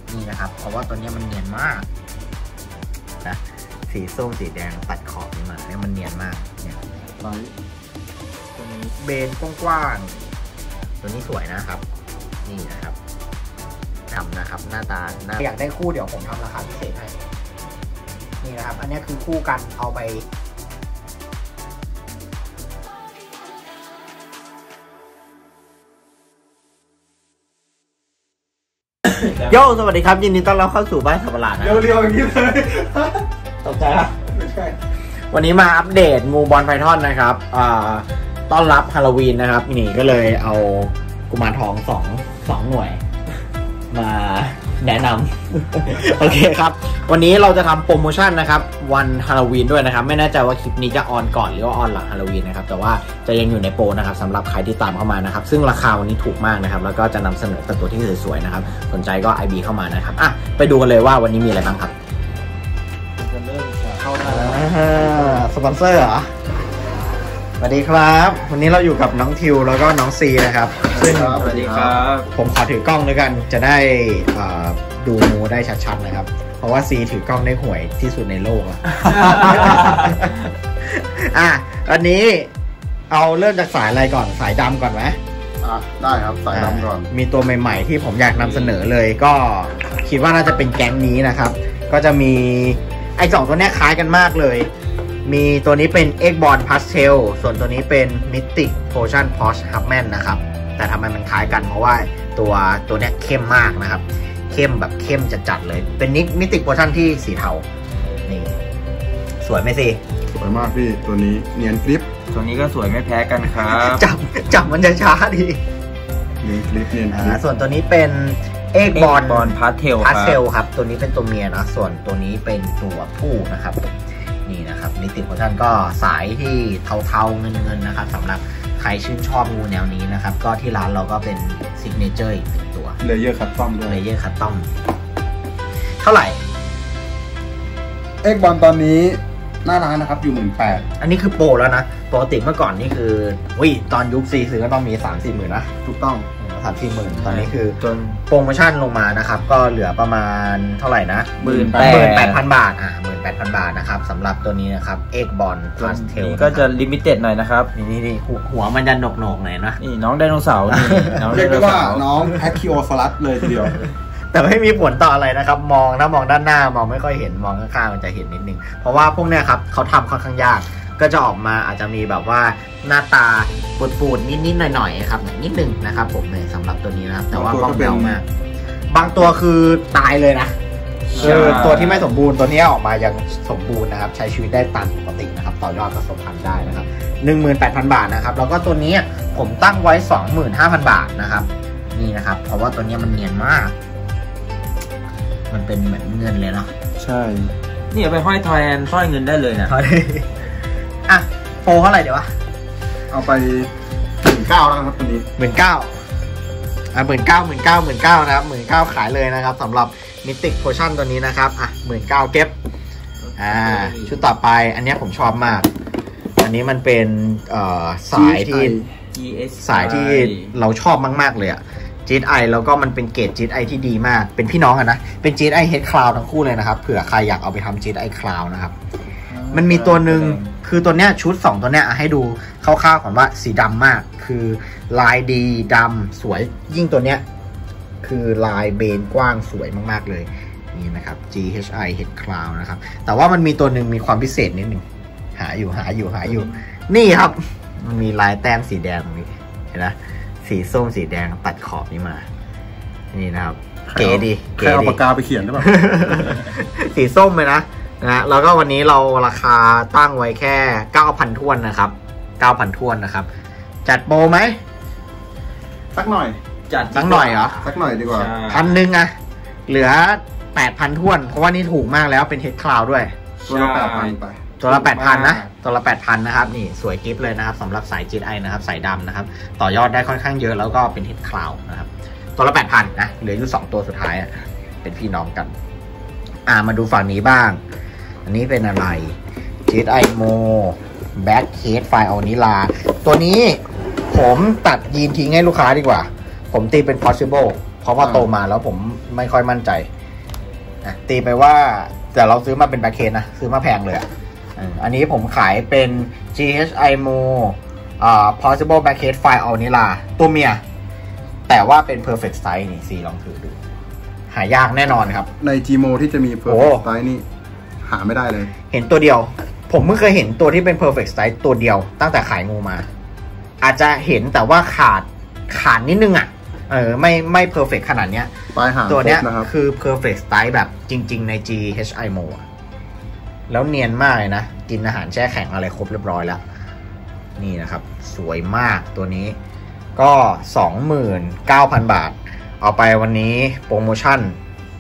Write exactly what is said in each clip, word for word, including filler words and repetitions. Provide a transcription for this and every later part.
นี่นะครับเพราะว่าตัวนี้มันเนียนมากนะสีส้มสีแดงตัดขอบนี่มาเนี่ยมันเนียนมากเนี่ยตัวนี้เบนกว้างๆตัวนี้สวยนะครับนี่นะครับทำนะครับหน้าตาอยากได้คู่เดี๋ยวผมทำราคาพิเศษให้นี่นะครับอันนี้คือคู่กันเอาไปโย่สวัสดีครับยินดีต้อนรับเข้าสู่บ้านสับปะหลาดนะเรียวๆอย่างนี้เลยตกใจปะไม่ใช่วันนี้มาอัปเดตงูบอลไพทอนนะครับอ่าต้อนรับฮาโลวีนนะครับนี่ก็เลยเอากุมารทองสองสองหน่วยมาแนะนำ โอเคครับวันนี้เราจะทำโปรโมชั่นนะครับวันฮาโลวีนด้วยนะครับไม่แน่ใจว่าคลิปนี้จะออนก่อนหรือว่าออนหลังฮาโลวีนนะครับแต่ว่าจะยังอยู่ในโปรนะครับสำหรับใครที่ตามเข้ามานะครับซึ่งราคาวันนี้ถูกมากนะครับแล้วก็จะนำเสนอแต่ตัวที่สวยๆนะครับสนใจก็ ไอ บี เข้ามานะครับอ่ะไปดูกันเลยว่าวันนี้มีอะไรบ้างครับจะเริ่มเข้าได้สปอนเซอร์เหรอสวัสดีครับวันนี้เราอยู่กับน้องทิวแล้วก็น้องซีนะครับซึ่งสวัสดีครับผมขอถือกล้องด้วยกันจะได้ดูงูได้ชัดๆนะครับเพราะว่าซีถือกล้องได้ห่วยที่สุดในโลกอ่ะ อ่ะอันนี้เอาเริ่มจากสายอะไรก่อนสายดำก่อนไหมอ่ะได้ครับสายดำก่อนมีตัวใหม่ๆที่ผมอยากนำเสนอเลยก็คิดว่าน่าจะเป็นแก๊งนี้นะครับก็จะมีไอ้สองตัวนี้คล้ายกันมากเลยมีตัวนี้เป็น Egg-Born Pastel ส่วนตัวนี้เป็น Mythic Potion Posh Hubman นะครับแต่ทำไมมันคล้ายกันเพราะว่าตัวตัวเนี้ยเข้มมากนะครับเข้มแบบเข้มจัดๆเลยเป็นนิมิติกโพชั่นที่สีเทานี่สวยไหมสิสวยมากพี่ตัวนี้เนียนคลิปตัวนี้ก็สวยไม่แพ้กันครับจับจับมันจะช้าดีเนียนคลิปเนียนคลิปส่วนตัวนี้เป็นเอ็กบอลบอลพาสเทลพาสเทลครับตัวนี้เป็นตัวเมียนะส่วนตัวนี้เป็นตัวผู้นะครับนี่นะครับนิติโพชั่นก็สายที่เทาๆเงินๆนะครับสำหรับใครชื่นชอบงูแนวนี้นะครับก็ที่ร้านเราก็เป็นซิกเนเจอร์อีกหนึ่งตัวเลเยอร์คัตตอมด้วยเลเยอร์คัตตอมเท่าไหร่เอ็กบอลตอนนี้หน้าร้านนะครับอยู่หมื่นแปดอันนี้คือโปรแล้วนะปกติเมื่อก่อนนี่คือวิตอนยุคซีซื้อก็ต้องมีสามสี่หมื่นนะถูกต้องสามสี่หมื่นตอนนี้คือจนโปรโมชั่นลงมานะครับก็เหลือประมาณเท่าไหร่นะหมื่นแปดพันบาทอ่าหมื่นแปดพันบาทนะครับสำหรับตัวนี้นะครับเอ็กบอลพาสเทลก็จะลิมิเต็ดหน่อยนะครับนี่นี่นี่หัวมันจะหนกหนกหน่อยนะนี่น้องไดโนเสาร์นี่เรียกได้ว่าน้องแพคคิโอซอรัสเลยทีเดียวแต่ไม่มีผลต่ออะไรนะครับมองนะมองด้านหน้ามองไม่ค่อยเห็นมองข้างๆมันจะเห็นนิดนึงเพราะว่าพวกเนี้ยครับเขาทำค่อนข้างยากก็จะออกมาอาจจะมีแบบว่าหน้าตาปูดๆนิดๆหน่อยๆครับนิดนึงนะครับผมเลยสำหรับตัวนี้นะครับแต่ว่าบ้องเบลมากบางตัวคือตายเลยนะคือตัวที่ไม่สมบูรณ์ตัวนี้ออกมายังสมบูรณ์นะครับใช้ชีวิตได้ตามปกตินะครับต่อยอดผสมพันธุ์ได้นะครับ หนึ่งหมื่นแปดพัน บาทนะครับแล้วก็ตัวนี้ผมตั้งไว้ สองหมื่นห้าพัน บาทนะครับนี่นะครับเพราะว่าตัวนี้มันเนียนมากมันเป็นเหมือนเงินเลยเนาะใช่นี่เอาไปห้อยทอยแอนห้อยเงินได้เลยนะอ่ะโปรเท่าไหร่เดี๋ยววะเอาไปหมื่นเก้าแล้วครับตัวนี้หมื่นเก้าอ่ะหมื่นเก้าหมื่นเก้าหมื่นเก้านะครับหมื่นเก้าขายเลยนะครับสำหรับมิติกโพชั่นตัวนี้นะครับอ่ะหมื่นเก้าเก็บอ่าชุดต่อไปอันนี้ผมชอบมากอันนี้มันเป็นเอ่อสายที่สายที่เราชอบมากๆเลยอ่ะจีดไอแล้วก็มันเป็นเกรดจีดไอที่ดีมากเป็นพี่น้องกันนะเป็นจีดไอเฮดคลาวทั้งคู่เลยนะครับเผื่อใครอยากเอาไปทำจีดไอคลาวนะครับมันมีตัวหนึ่งคือตัวเนี้ยชุดสองตัวเนี้ยให้ดูคร่าวๆก่อนว่าสีดำมากคือลายดีดำสวยยิ่งตัวเนี้ยคือลายเบนกว้างสวยมากๆเลยนี่นะครับ จี เอช ไอ Head Cloud นะครับแต่ว่ามันมีตัวหนึ่งมีความพิเศษนิดหนึ่งหาอยู่หาอยู่หาอยู่นี่ครับมันมีลายแต้มสีแดงตรงนี้เห็นไหมสีส้มสีแดงตัดขอบนี้มานี่นะครับเก๋ดีใครเอาปากกาไปเขียนหรือเปล่าสีส้มเลยนะนะแล้วก็วันนี้เราราคาตั้งไว้แค่ เก้าพัน ถ้วนนะครับ เก้าพัน ถ้วนนะครับจัดโปรไหมสักหน่อยจัดสักหน่อยเหรอสักหน่อยดีกว่าพันหนึ่งอะเหลือ แปดพัน ถ้วนเพราะว่านี่ถูกมากแล้วเป็นเฮดคลาวด้วยตัวละ แปดพัน ไปตัวละ แปดพัน นะตัวละ แปดพัน นะครับนี่สวยกิฟต์เลยนะครับสำหรับสาย จี ไอ นะครับสายดำนะครับต่อยอดได้ค่อนข้างเยอะแล้วก็เป็นเฮดคลาวนะครับตัวละ แปดพัน นะเหลืออยู่สองตัวสุดท้ายอะเป็นพี่น้องกันอ่ามาดูฝั่งนี้บ้างอันนี้เป็นอะไร จี ไอ โม แบ็คเฮดไฟเอานิลาตัวนี้ผมตัดยีนทิ้งให้ลูกค้าดีกว่าผมตีเป็น possible เพราะว่าโตมาแล้วผมไม่ค่อยมั่นใจอ่ะตีไปว่าแต่เราซื้อมาเป็นแบ็คเคสนะซื้อมาแพงเลยอ่ะอันนี้ผมขายเป็น จี เอช ไอ Mo อ่า possible back case file vanilla ตัวเมียแต่ว่าเป็น perfect size นี่ซีลองถือดูหายากแน่นอนครับใน Gmo ที่จะมี perfect size นี่หาไม่ได้เลยเห็นตัวเดียวผมเพิ่งเคยเห็นตัวที่เป็น perfect size ตัวเดียวตั้งแต่ขายงูมาอาจจะเห็นแต่ว่าขาดขาดนิดนึงอ่ะเออไม่ไม่ perfect ขนาดเนี้ยตัวเนี้ยคือ perfect size แบบจริงๆใน จี เอช ไอ Mo แล้วเนียนมากเลยนะกินอาหารแช่แข็งอะไรครบเรียบร้อยแล้วนี่นะครับสวยมากตัวนี้ก็ สองหมื่นเก้าพัน บาทเอาไปวันนี้โปรโมชั่น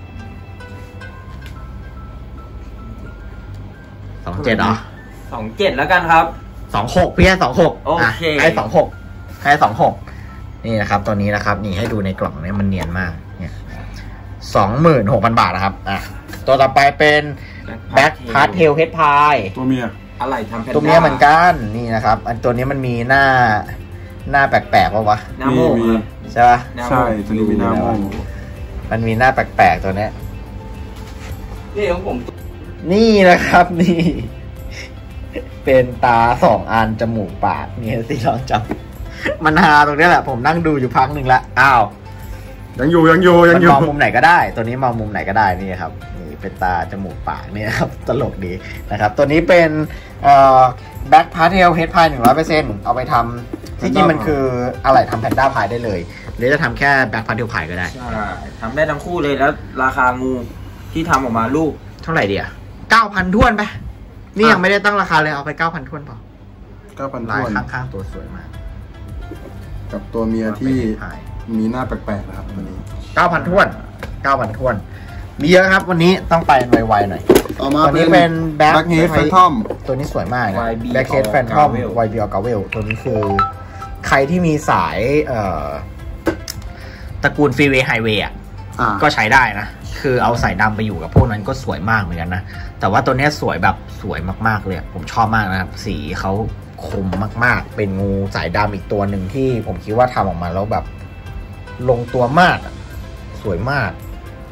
สองเจ็ดเหรอสองเจ็ดแล้วกันครับสองหกพี่ให้สองหกโอเคให้สองหกให้สองหกนี่นะครับตัวนี้นะครับนี่ให้ดูในกล่องนี้มันเนียนมากเนี่ยสองหมื่นหกพันบาทนะครับอ่ะตัวต่อไปเป็นแบ็คพาร์ทเทลเฮดพายตัวเมียอะไรทำแพนด้าตัวเมียเหมือนกันนี่นะครับอันตัวนี้มันมีหน้าหน้าแปลกๆป่าวะหน้าโมกใช่ปะใช่ตัวนี้มีหน้าโมกมันมีหน้าแปลกๆตัวนี้นี่ของผมนี่นะครับนี่เป็นตาสองอันจมูกปากนี่สิลองจับมันฮาตรงนี้แหละผมนั่งดูอยู่พักหนึ่งละอ้าวยังอยู่ยังอยู่ยังอยู่มองมุมไหนก็ได้ตัวนี้มองมุมไหนก็ได้นี่ครับนี่เป็นตาจมูกปากนี่ครับตลกดีนะครับตัวนี้เป็นเอ่อแบ็คพาร์ทเทลเฮดพายหนึ่งร้อยเปอร์เซ็นต์เอาไปทำที่จริงมันคืออะไรทำแพนด้าพายได้เลยหรือจะทำแค่แบ็คพาร์ทเทลพายก็ได้ใช่ทำได้ทั้งคู่เลยแล้วราคางูที่ทำออกมาลูกเท่าไหร่ดีอ่ะเก้าพันท้วนไปนี่ยังไม่ได้ตั้งราคาเลยเอาไปเก้าพันท้วนพอเก้าพันท้วนข้างๆตัวสวยมากกับตัวเมียที่มีหน้าแปลกๆนะครับวันนี้เก้าพันท้วนเก้าพันท้วนมีเยอะครับวันนี้ต้องไปไวๆหน่อยต่อมาเป็นแบ็คเฮดแฟนทอมตัวนี้สวยมากนะแบ็คเฮดแฟนทอมไวบีออกาเวลตัวนี้คือใครที่มีสายเอ่อตระกูลฟรีเวย์ไฮเวย์อ่ะก็ใช้ได้นะคือเอาสายดำไปอยู่กับพวกนั้นก็สวยมากเหมือนกันนะแต่ว่าตัวนี้สวยแบบสวยมากๆเลยผมชอบมากนะครับสีเขาคมมากๆเป็นงูสายดำอีกตัวหนึ่งที่ผมคิดว่าทำออกมาแล้วแบบลงตัวมากสวยมาก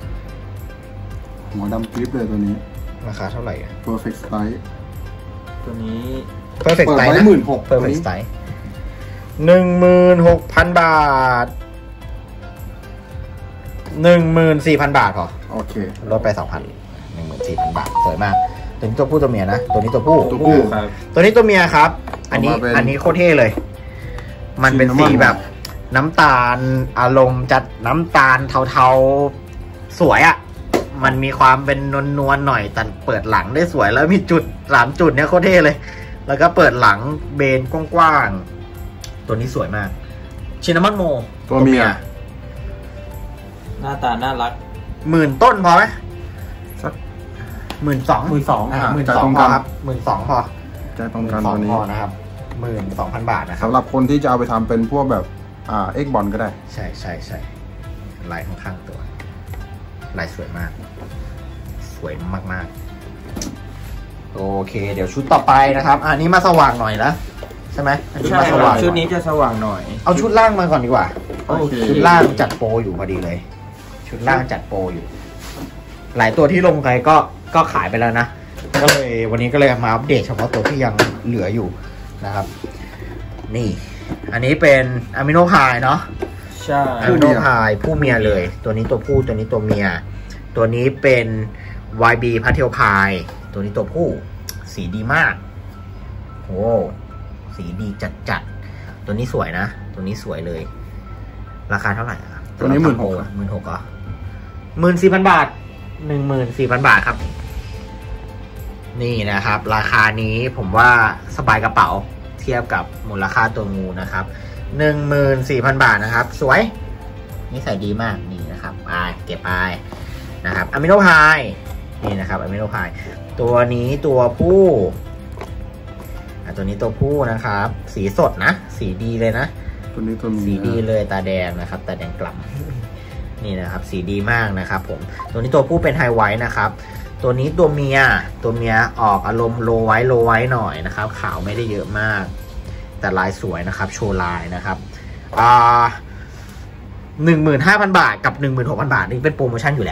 หัวดำคลิปเลยตัวนี้ราคาเท่าไหร่อ่ะ perfect size ตัวนี้ perfect size นะ perfect size หนึ่งหมื่นหกพันบาทหนึ่งหมื่นสี่พันบาทพอโอเคลดไปสองพันหนึ่งหมื่นสี่พันบาทสวยมากตัวนี้ตัวผู้ตัวเมียนะตัวนี้ตัวผู้ตัวผู้ครับตัวนี้ตัวเมียครับอันนี้อันนี้โคตรเท่เลยมันเป็นสีแบบน้ำตาลอารมณ์จัดน้ำตาลเทาๆสวยอ่ะมันมีความเป็นนวลๆหน่อยแต่เปิดหลังได้สวยแล้วมีจุดสามจุดเนี้ยโคตรเท่เลยแล้วก็เปิดหลังเบนกว้างๆตัวนี้สวยมากชินามอนโมตัวเมียหน้าตาน่ารักหมื่นต้นพอไหมสักหมื่นสองหมื่นสองอ่าหมื่นสองพอครับหมื่นสองพอใจตรงกันตัวนี้พอนะครับหมื่นสองพันบาทนะครับสำหรับคนที่จะเอาไปทำเป็นพวกแบบอ่าเอ็กบอลก็ได้ใช่ใช่ใช่ลายข้างๆตัวลายสวยมากสวยมากๆโอเคเดี๋ยวชุดต่อไปนะครับอันนี้มาสว่างหน่อยนะใช่ไหมอันนี้มาสว่างชุดนี้จะสว่างหน่อยเอาชุดล่างมาก่อนดีกว่าชุดล่างจัดโปรอยู่พอดีเลยชุดล่างจัดโปรอยู่หลายตัวที่ลงไปก็ก็ขายไปแล้วนะก็เลยวันนี้ก็เลยมาอัปเดตเฉพาะตัวที่ยังเหลืออยู่นะครับนี่อันนี้เป็นอะมิโนพายเนาะใช่อะมิโนพายผู้เมียเลยตัวนี้ตัวผู้ตัวนี้ตัวเมียตัวนี้เป็น วาย บี พัทเทลพายตัวนี้ตัวผู้สีดีมากโอ้สีดีจัดจัดตัวนี้สวยนะตัวนี้สวยเลยราคาเท่าไหร่ครับตัวนี้หมื่นหกหมื่นหกเหรอหมื่นสี่พันบาทหนึ่งหมื่นสี่พันบาทครับนี่นะครับราคานี้ผมว่าสบายกระเป๋าเทียบกับมูลค่าตัวงูนะครับหนึ่งหมื่นสี่พันบาทนะครับสวยนี่ใส่ดีมากนี่นะครับไปเก็บไปนะครับอะมิโนพายนี่นะครับอะมิโนพายตัวนี้ตัวผู้ตัวนี้ตัวผู้นะครับสีสดนะสีดีเลยนะตัวนี้ตัวสีดีเลยตาแดงนะครับตาแดงกล่ำนี่นะครับสีดีมากนะครับผมตัวนี้ตัวผู้เป็นไฮไวท์นะครับตัวนี้ตัวเมียตัวเมียออกอารมณ์โลไวท์โลไวท์หน่อยนะครับขาวไม่ได้เยอะมากแต่ลายสวยนะครับโชว์ลายนะครับอ่าหนึ่งหมื่นห้าพันบาทกับหนึ่งหมื่นหกพันบาทนี่เป็นโปรโมชั่นอยู่แล้ว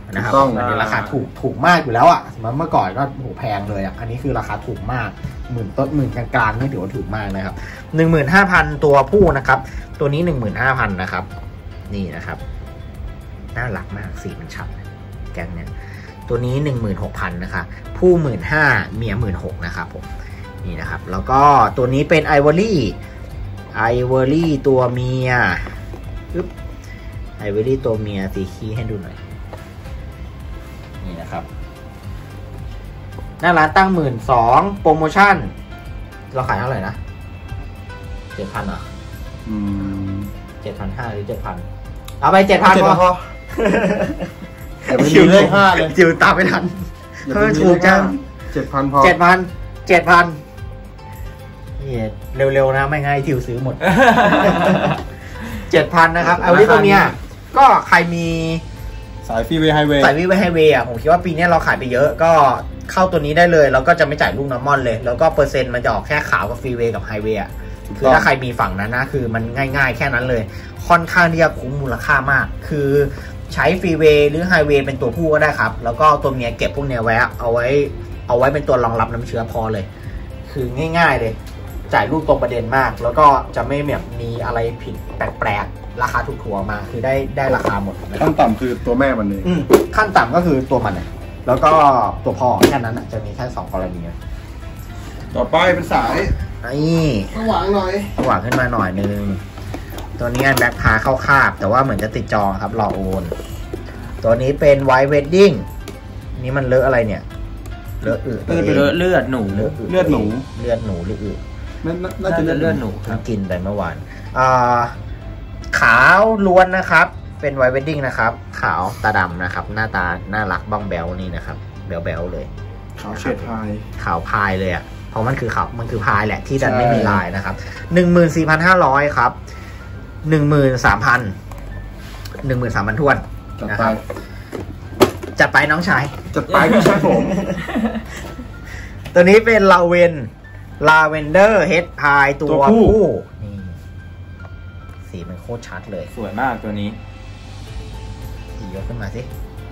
นะครับต้องอันนี้ราคาถูกถูกมากอยู่แล้วอ่ะสมมติเมื่อก่อนก็โหแพงเลยอ่ะอันนี้คือราคาถูกมากหมื่นต้นหมื่นกลางๆนี่ถือว่าถูกมากนะครับหนึ่งหมื่นห้าพันตัวผู้นะครับตัวนี้หนึ่งหมื่นห้าพันนะครับนี่นะครับน่ารักมากสีมันชัดแกงเนี้ยตัวนี้หนึ่งหมื่นหกพันนะคะผู้หมื่นห้าเมียหมื่นหกนะครับผมนี่นะครับแล้วก็ตัวนี้เป็นไอวอรี่ไอวอรี่ตัวเมียปึ๊บไอวอรี่ตัวเมียสีคีให้ดูหน่อยนี่นะครับหน้าร้านตั้งหมื่นสองโปรโมชั่นเราขายเท่าไหร่นะเจ็ดพันเหรออืมเจ็ดพันห้าหรือเจ็ดพันเอาไปเจ็ดพันเจ็ดพันพพออ อย่าไปมีเลขห้าเลยจิวตามไม่ทันเพิ่มถูกจังเจ็ดพันพอเจ็ดพันเจ็ดพันนี่เร็วๆนะไม่งั้นไอ้ทิวซื้อหมดเจ็ดพันนะครับเอาที่ตัวเนี้ยก็ใครมีสายฟรีเวย์ไฮเวย์สายวิวไฮเวย์อ่ะผมคิดว่าปีนี้เราขายไปเยอะก็เข้าตัวนี้ได้เลยแล้วก็จะไม่จ่ายลูกน้ำมอนเลยแล้วก็เปอร์เซ็นต์มันจะออกแค่ขาวกับฟรีเวย์กับไฮเวย์อ่ะคือถ้าใครมีฝั่งนั้นนะคือมันง่ายๆแค่นั้นเลยค่อนข้างที่จะคุ้มมูลค่ามากคือใช้ฟรีเวย์หรือไฮเวย์เป็นตัวผู้ก็ได้ครับแล้วก็ตัวเมียเก็บพวกเนี้ยไว้เอาไว้เอาไว้เป็นตัวรองรับน้ำเชื้อพอเลย คือง่ายๆเลยจ่ายลูกตรงประเด็นมากแล้วก็จะไม่แบบมีอะไรผิดแปลกๆราคาถูกถัวมาคือได้ได้ราคาหมดนะคขั้รับนต่ำคือตัวแม่มันเองอืมขั้นต่ำก็คือตัวมันเนี่ยแล้วก็ตัวพ่อแค่นั้นนะจะมีแค่สองกรณีต่อไปเป็นสายนี่ต้องหวังหน่อยสว่างขึ้นมาหน่อยนึงตัวนี้แบ็คพาเข้าคาบแต่ว่าเหมือนจะติดจองครับรอโอนตัวนี้เป็นไวท์เวดดิ้งนี่มันเลอะอะไรเนี่ยเลอะอึเลือดไปเลอะเลือดหนูเลอะเลือดหนูเลือดหนูหรืออึน่าน่าน่าน่าจะจะเลืเลืออดดหหนูนูคเพิ่รังบกินไปเมื่อวานอ่าขาวล้วนนะครับเป็นไวท์เวดดิ้งนะครับขาวตาดำนะครับหน้าตาน่ารักบ้องแบลนี่นะครับแบลแบลเลยขาวเฉดพายขาวพายเลยอ่ะเพราะมันคือขาวมันคือพายแหละที่ดันใช่ไม่มีลายนะครับหนึ่งหมื่นสี่พันห้าร้อยครับหนึ่งหมื่นสามพันหนึ่งหมื่นสามพันทวนจัดนะไปครับจัดไปน้องชายจัดไปพี่ชายผมตัวนี้เป็นลาเวนลาเวนเดอร์เฮดพายตัวตัวผู้ผู้นี่สีมันโคตรชัดเลยสวยมากตัวนี้สียกขึ้นมาสิ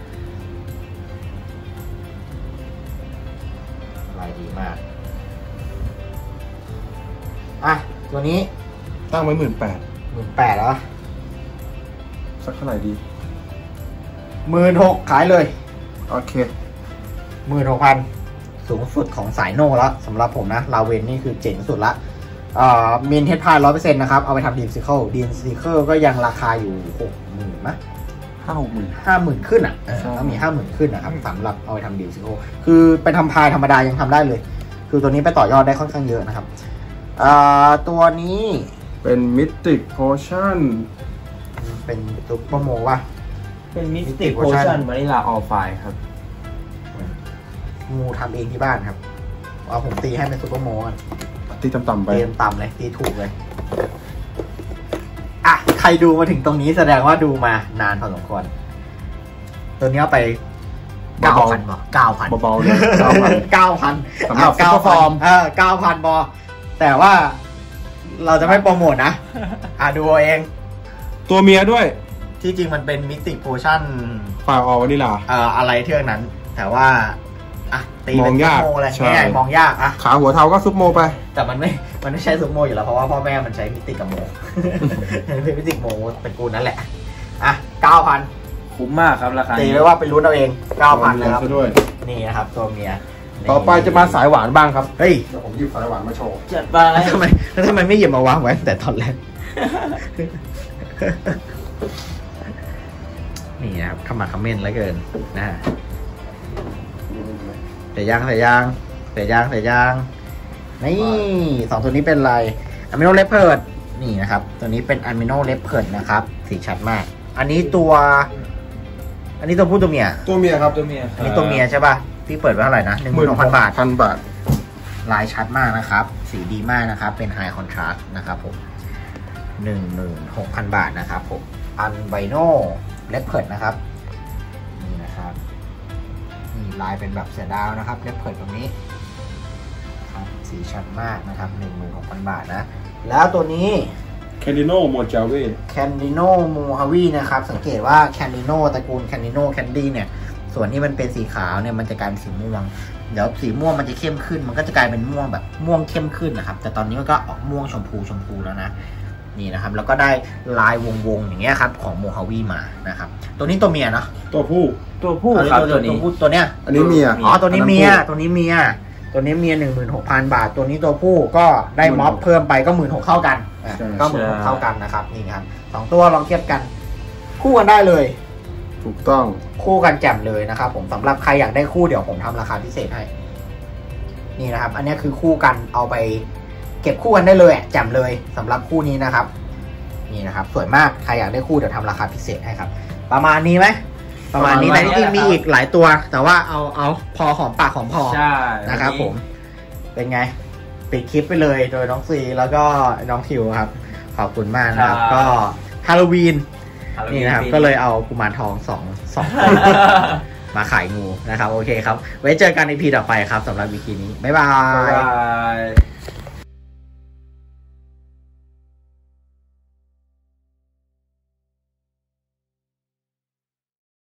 ลายดีมากอ่ะตัวนี้ตั้งไว้หมื่นแปดหมื่นแปดแล้วสักเท่าไหร่ดีหมื่นหกขายเลยโอเคหมื่นหกพันสูงสุดของสายโน่แล้วสำหรับผมนะลาเวนนี่คือเจ๋งสุดละเอ่อเมนเทสพายร้อยเปอร์เซ็นต์นะครับ เอาไปทำดีนซิเคิลดีนซิเคิลก็ยังราคาอยู่หกหมื่นนะห้าหกหมื่นห้าหมื่นขึ้นอ่ะเออใช่ต้องมีห้าหมื่นขึ้นนะครับสำหรับเอาไปทำดีนซิเคิลคือไปทำพายธรรมดายังทำได้เลย คือตัวนี้ไปต่อยอดได้ค่อนข้างเยอะนะครับเอ่อตัวนี้เป็นมิติกโพชั่นเป็นซุปเปอร์โมว่ะเป็นมิส Mystic ติกโพ Potion ชั่นวานิลาออลไฟครับงูทำเองที่บ้านครับเอาผมตีให้เป็นซุปเปอร์โมกันตีต่ำๆไปเตียนต่ำเลยตีถูกเลย อ่ะ ใครดูมาถึงตรงนี้แสดงว่าดูมานานพอสมควร ตัวนี้เอาไปเก้าพันบอเก้าพันเบาๆเลยเก้าพันเก้าพันสำหรับเก้า Super พัน Form เออเก้าพันบอแต่ว่าเราจะไม่โปรโมทนะ อ่ะ ดูเอาเองตัวเมียด้วยที่จริงมันเป็นมิติโพชั่นฝ่ายออวานิลาเอ่ออะไรเทือกนั้น แต่ว่า อ่ะ ตีเป็นมองยากซุปโมเลยใช่ง่ายๆมองยากอ่ะขาหัวเทาก็ซุปโมไปแต่มันไม่ มันไม่ใช่ซุปโมอยู่แล้วเพราะว่าพ่อแม่มันใช้มิติกับโม เป็นมิติโมเป็นกูนั่นแหละ อ่ะเก้าพันคุ้มมากครับราคาตีนี้ไว้ว่าเป็นรุ่นเอาเองเก้าพันเลยครับซะด้วยนี่นะครับ ตัวเมียต่อไปจะมาสายหวานบ้างครับเฮ้ยเดี๋ยวผมหยิบสายหวานมาโชว์จัดไปแล้วทำไมแล้วทำไมไม่หยิบมาวางไว้ตั้งแต่ตอนแรก นี่นะครับขมักเขม้นแล้วเกินนะฮะเสียยางเสียยางเสียยางเสียยางนี่สองตัวนี้เป็นอะไรอะมิโนเลปเพิร์ดนี่นะครับ ตัวนี้เป็นอะมิโนเลปเพิร์ดนะครับสีชัดมาก อันนี้ตัว อันนี้ตัวผู้ตัวเมียตัวเมียครับตัวเมียคอัรันบนี้ตัวเมียใช่ป่ะพี่เปิดไว้เท่าไหร่นะหนึ่งหมื่นหกพันบาทพันบาทลายชัดมากนะครับ สีดีมากนะครับ เป็น High Contrast นะครับผม หนึ่งหมื่นหกพัน บาทนะครับผม อันไบโนเลปเพิร์ดนะครับ นี่นะครับนี่ลายเป็นแบบเสือดาวนะครับเลปเพิร์ดตรงนี้ครับสีชัดมากนะครับ หนึ่งหมื่นหกพัน บาทนะ แล้วตัวนี้แคนดิโนโมจาเวแคนดิโนมูฮาวีนะครับ สังเกตว่าแคนดิโนตระกูลแคนดิโนแคนดี้เนี่ยส่วนที่มันเป็นสีขาวเนี่ยมันจะกลายเป็นสีม่วงเดี๋ยวสีม่วงมันจะเข้มขึ้นมันก็จะกลายเป็นม่วงแบบม่วงเข้มขึ้นนะครับแต่ตอนนี้มันก็ออกม่วงชมพูชมพูแล้วนะนี่นะครับแล้วก็ได้ลายวงๆอย่างเงี้ยครับของโมฮาวีมานะครับตัวนี้ตัวเมียเนาะตัวผู้ตัวผู้ครับตัวนี้ตัวผู้ตัวเนี้ยอันนี้เมียอ๋อตัวนี้เมียตัวนี้เมียตัวนี้เมียหนึ่งหมื่นหกพันบาทตัวนี้ตัวผู้ก็ได้ม็อบเพิ่มไปก็หมื่นหกเท่ากันอ่ะก็หมื่นหกเท่ากันนะครับนี่ครับสองตัวลองเทียบกันคู่กันได้เลยถูกต้องคู่กันแจ่มเลยนะครับผมสำหรับใครอยากได้คู่เดี๋ยวผมทำราคาพิเศษให้นี่นะครับอันนี้คือคู่กันเอาไปเก็บคู่กันได้เลยแจ่มเลยสำหรับคู่นี้นะครับนี่นะครับสวยมากใครอยากได้คู่เดี๋ยวทำราคาพิเศษให้ครับประมาณนี้ไหมประมาณนี้แต่จริงๆมีอีกหลายตัวแต่ว่าเอาเอาพอหอมปากหอมคอใช่นะครับผมเป็นไงปิดคลิปไปเลยโดยน้องซีแล้วก็น้องทิวครับขอบคุณมากนะครับก็ฮาโลวีนนี่นะครับก็เลยเอากุมารทองสองสองตัวมาขายงูนะครับโอเคครับไว้เจอกันในพีต่อไปครับสำหรับวิดีโอนี้บ๊ายบาบ๊ายยบาย